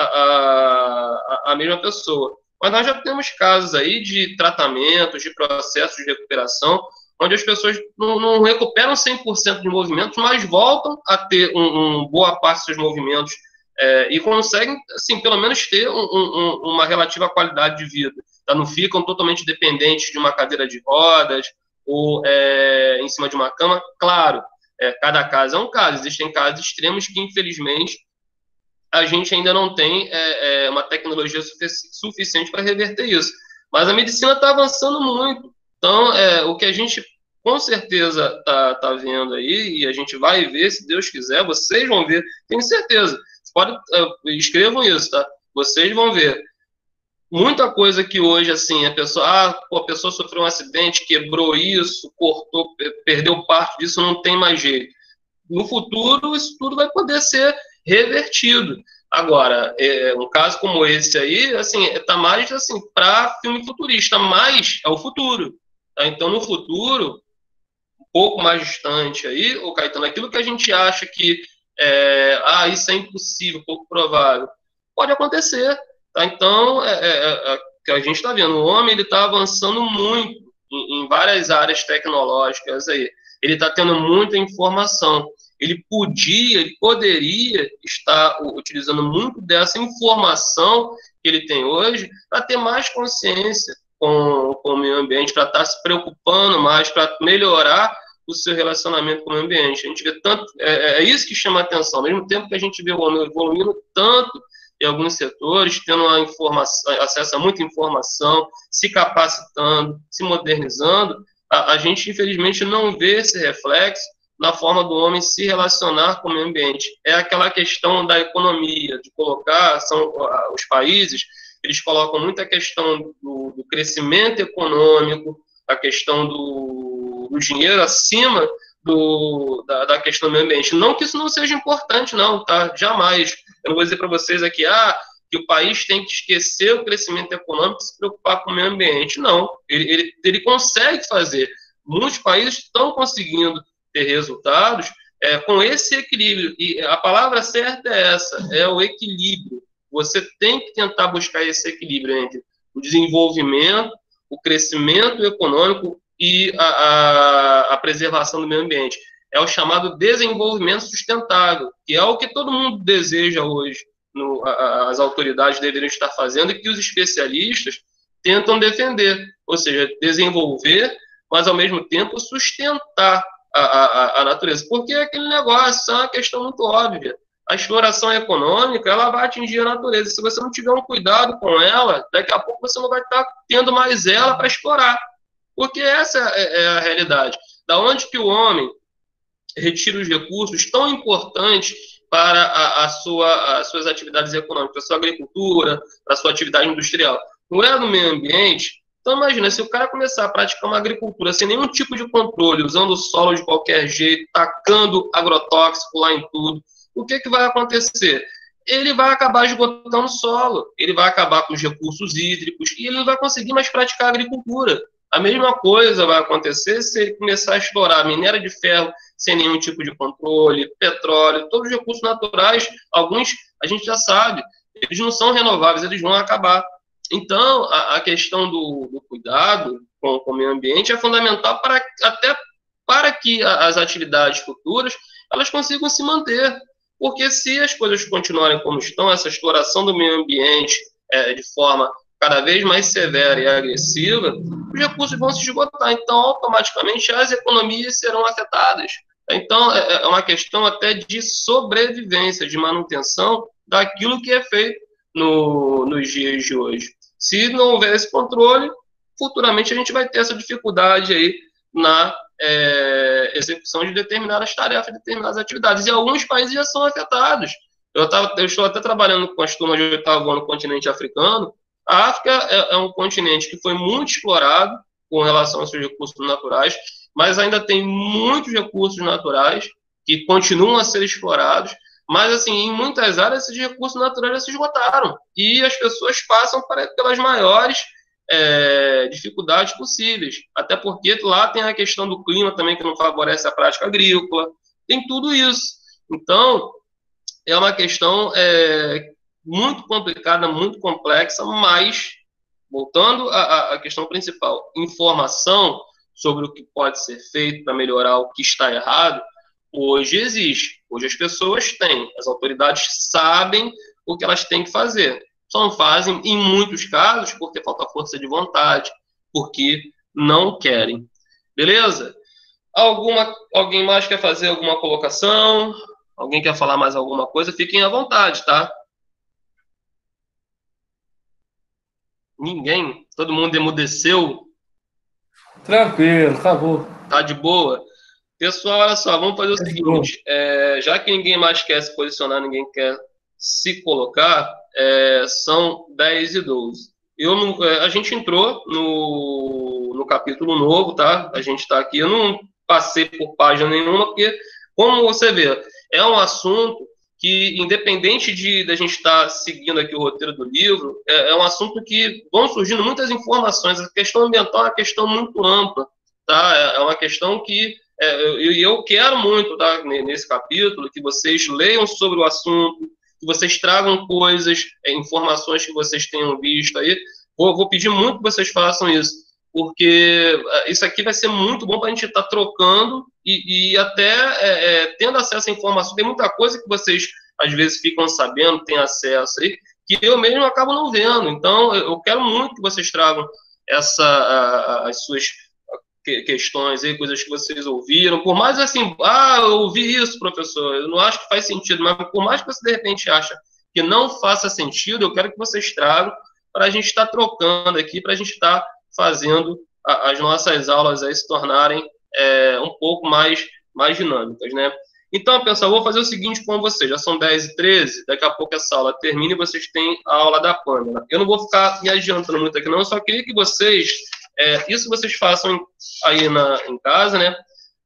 [SPEAKER 1] a mesma pessoa. Mas nós já temos casos aí de tratamentos, de processos de recuperação, onde as pessoas não recuperam 100% de movimentos, mas voltam a ter boa parte dos seus movimentos e conseguem, assim, pelo menos ter uma relativa qualidade de vida. Tá? Não ficam totalmente dependentes de uma cadeira de rodas ou em cima de uma cama. Claro, cada caso é um caso. Existem casos extremos que, infelizmente, a gente ainda não tem uma tecnologia suficiente para reverter isso. Mas a medicina está avançando muito. Então, o que a gente com certeza tá vendo aí, e a gente vai ver, se Deus quiser, vocês vão ver, tenho certeza. Escrevam isso, tá? Vocês vão ver. Muita coisa que hoje, assim, a pessoa sofreu um acidente, quebrou isso, cortou, perdeu parte disso, não tem mais jeito. No futuro, isso tudo vai poder ser revertido. Agora, um caso como esse aí, assim, está mais assim, para filme futurista, mas é o futuro. Tá? Então, no futuro, um pouco mais distante aí, ô Caetano, aquilo que a gente acha que isso é impossível, pouco provável, pode acontecer. Tá? Então, que a gente está vendo, o homem ele está avançando muito em várias áreas tecnológicas aí. Ele está tendo muita informação. Ele poderia estar utilizando muito dessa informação que ele tem hoje para ter mais consciência com o meio ambiente, para estar se preocupando mais, para melhorar o seu relacionamento com o meio ambiente. A gente vê tanto, isso que chama a atenção, ao mesmo tempo que a gente vê o homem evoluindo tanto em alguns setores, tendo acesso a muita informação, se capacitando, se modernizando, a gente infelizmente não vê esse reflexo na forma do homem se relacionar com o meio ambiente. É aquela questão da economia, de colocar, os países, eles colocam muita questão do crescimento econômico, a questão do dinheiro acima da questão do meio ambiente. Não que isso não seja importante, não, tá? Jamais. Eu não vou dizer para vocês aqui, que o país tem que esquecer o crescimento econômico e se preocupar com o meio ambiente. Não, ele consegue fazer. Muitos países estão conseguindo ter resultados com esse equilíbrio. E a palavra certa é essa, é o equilíbrio. Você tem que tentar buscar esse equilíbrio entre o desenvolvimento, o crescimento econômico e a preservação do meio ambiente. É o chamado desenvolvimento sustentável, que é o que todo mundo deseja hoje. As autoridades deveriam estar fazendo e que os especialistas tentam defender. Ou seja, desenvolver, mas ao mesmo tempo sustentar a natureza, porque é aquele negócio, é uma questão muito óbvia. A exploração econômica, ela vai atingir a natureza. Se você não tiver um cuidado com ela, daqui a pouco você não vai estar tendo mais ela para explorar. Porque essa é a realidade. Da onde que o homem retira os recursos tão importantes para as suas atividades econômicas, a sua agricultura, a sua atividade industrial? Não é no meio ambiente. Então, imagina, se o cara começar a praticar uma agricultura sem nenhum tipo de controle, usando o solo de qualquer jeito, tacando agrotóxico lá em tudo, o que vai acontecer? Ele vai acabar esgotando o solo, ele vai acabar com os recursos hídricos e ele não vai conseguir mais praticar agricultura. A mesma coisa vai acontecer se ele começar a explorar minério de ferro sem nenhum tipo de controle, petróleo, todos os recursos naturais, alguns a gente já sabe, eles não são renováveis, eles vão acabar. Então, a questão do cuidado com o meio ambiente é fundamental até para que as atividades futuras elas consigam se manter. Porque se as coisas continuarem como estão, essa exploração do meio ambiente de forma cada vez mais severa e agressiva, os recursos vão se esgotar. Então, automaticamente, as economias serão afetadas. Então, é uma questão até de sobrevivência, de manutenção daquilo que é feito nos dias de hoje. Se não houver esse controle, futuramente a gente vai ter essa dificuldade aí na execução de determinadas tarefas, de determinadas atividades. E alguns países já são afetados. Eu estou até trabalhando com as turmas de 8º ano no continente africano. A África é um continente que foi muito explorado com relação aos seus recursos naturais, mas ainda tem muitos recursos naturais que continuam a ser explorados, mas, assim, em muitas áreas, esses recursos naturais já se esgotaram. E as pessoas passam pelas maiores dificuldades possíveis. Até porque lá tem a questão do clima também, que não favorece a prática agrícola. Tem tudo isso. Então, é uma questão muito complicada, muito complexa, mas, voltando à questão principal, informação sobre o que pode ser feito para melhorar o que está errado, hoje existe. Hoje as pessoas têm, as autoridades sabem o que elas têm que fazer. Só não fazem, em muitos casos, porque falta força de vontade, porque não querem. Beleza? Alguém mais quer fazer alguma colocação? Alguém quer falar mais alguma coisa? Fiquem à vontade, tá? Ninguém? Todo mundo emudeceu?
[SPEAKER 4] Tranquilo, acabou.
[SPEAKER 1] Tá de boa? Pessoal, olha só, vamos fazer o seguinte. Já que ninguém mais quer se posicionar, ninguém quer se colocar, são 10 e 12. A gente entrou no capítulo novo, tá? A gente está aqui, eu não passei por página nenhuma, porque, como você vê, é um assunto que, independente da gente estar seguindo aqui o roteiro do livro, é um assunto que vão surgindo muitas informações. A questão ambiental é uma questão muito ampla, tá? É uma questão que eu quero muito, tá, nesse capítulo, que vocês leiam sobre o assunto, que vocês tragam coisas, informações que vocês tenham visto aí. Vou pedir muito que vocês façam isso, porque isso aqui vai ser muito bom para a gente estar trocando e até tendo acesso à informação. Tem muita coisa que vocês, às vezes, ficam sabendo, têm acesso aí, que eu mesmo acabo não vendo. Então, eu quero muito que vocês tragam as suas questões aí, coisas que vocês ouviram, por mais assim, eu ouvi isso, professor, eu não acho que faz sentido, mas por mais que você de repente acha que não faça sentido, eu quero que vocês tragam para a gente estar trocando aqui, para a gente estar fazendo as nossas aulas aí se tornarem um pouco mais dinâmicas, né? Então, pessoal, eu vou fazer o seguinte com vocês, já são 10h13, daqui a pouco essa aula termina e vocês têm a aula da Pâmela. Eu não vou ficar me adiantando muito aqui não, eu só queria que vocês, isso vocês façam aí em casa, né?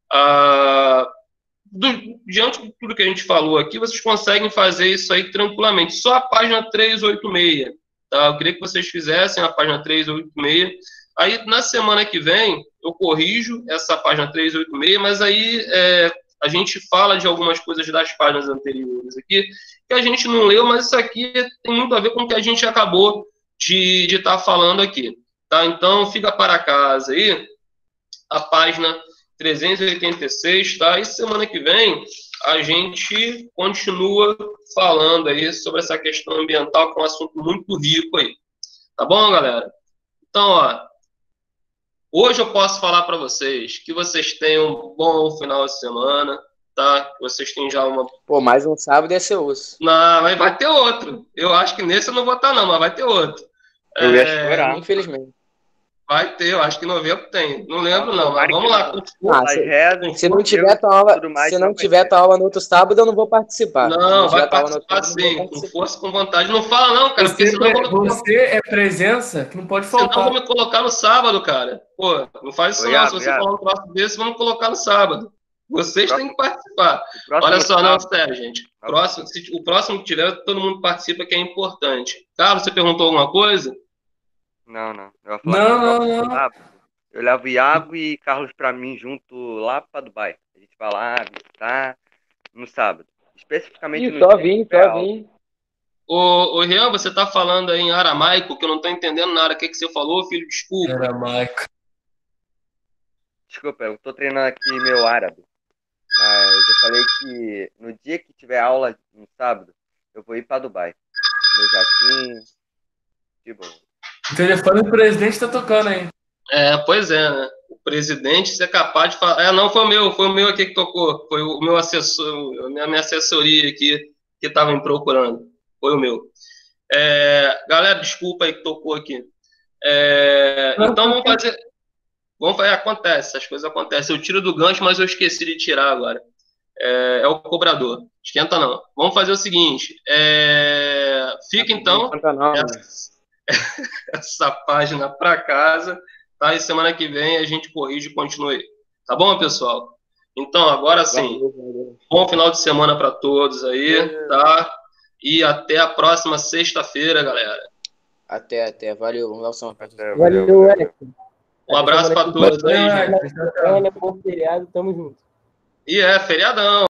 [SPEAKER 1] Diante de tudo que a gente falou aqui, vocês conseguem fazer isso aí tranquilamente. Só a página 386, tá? Eu queria que vocês fizessem a página 386. Aí, na semana que vem, eu corrijo essa página 386, mas aí a gente fala de algumas coisas das páginas anteriores aqui, que a gente não leu, mas isso aqui tem muito a ver com o que a gente acabou de estar falando aqui, tá? Então, fica para casa aí, a página 386, tá? E semana que vem a gente continua falando aí sobre essa questão ambiental, que é um assunto muito rico aí. Tá bom, galera? Então, ó, hoje eu posso falar para vocês que vocês tenham um bom final de semana, tá? Que vocês tenham já uma...
[SPEAKER 3] Pô, mais um sábado ia ser osso.
[SPEAKER 1] Não, mas vai ter outro. Eu acho que nesse eu não vou estar não, mas vai ter outro.
[SPEAKER 2] Eu ia chorar.
[SPEAKER 3] Infelizmente.
[SPEAKER 1] Vai ter, eu acho que em novembro tem. Não lembro não, mas vamos lá.
[SPEAKER 3] Se não tiver tua aula, se não tiver tua aula no outro sábado, eu não vou participar.
[SPEAKER 1] Não, vai participar sim, com força, com vontade. Não fala não, cara, porque senão
[SPEAKER 4] você é presença que não pode faltar.
[SPEAKER 1] Senão vou me colocar no sábado, cara. Pô, não faz isso não. Se você falar um troço desse, vamos colocar no sábado. Vocês têm que participar. Olha só, não, sério, gente. O próximo que tiver, todo mundo participa, que é importante. Carlos, você perguntou alguma coisa?
[SPEAKER 2] Não.
[SPEAKER 4] Não.
[SPEAKER 2] Eu levo Iago e Carlos pra mim junto lá pra Dubai. A gente vai lá visitar no sábado. Especificamente no
[SPEAKER 3] Vini.
[SPEAKER 1] Ô, Rian, você tá falando aí em aramaico, que eu não tô entendendo nada. O que você falou, filho? Desculpa.
[SPEAKER 4] Aramaico.
[SPEAKER 2] Desculpa, eu tô treinando aqui meu árabe. Mas eu falei que no dia que tiver aula no sábado, eu vou ir pra Dubai. Meu jatinho. De boa.
[SPEAKER 4] O telefone do presidente tá tocando aí.
[SPEAKER 1] Pois é, né? O presidente ser capaz de falar. Não, foi o meu aqui que tocou. Foi o meu assessor, a minha assessoria aqui que estava me procurando. Foi o meu. Galera, desculpa aí que tocou aqui. Então vamos fazer. Acontece, essas coisas acontecem. Eu tiro do gancho, mas eu esqueci de tirar agora. É o cobrador. Esquenta não. Vamos fazer o seguinte. Fica então essa página para casa, tá? E semana que vem a gente corrige e continua aí. Tá bom, pessoal? Então, agora sim. Bom final de semana para todos aí, tá? E até a próxima sexta-feira, galera.
[SPEAKER 3] Até. Valeu.
[SPEAKER 1] Valeu, Eric. Um abraço para todos aí, gente.
[SPEAKER 3] Bom feriado, tamo junto.
[SPEAKER 1] E feriadão.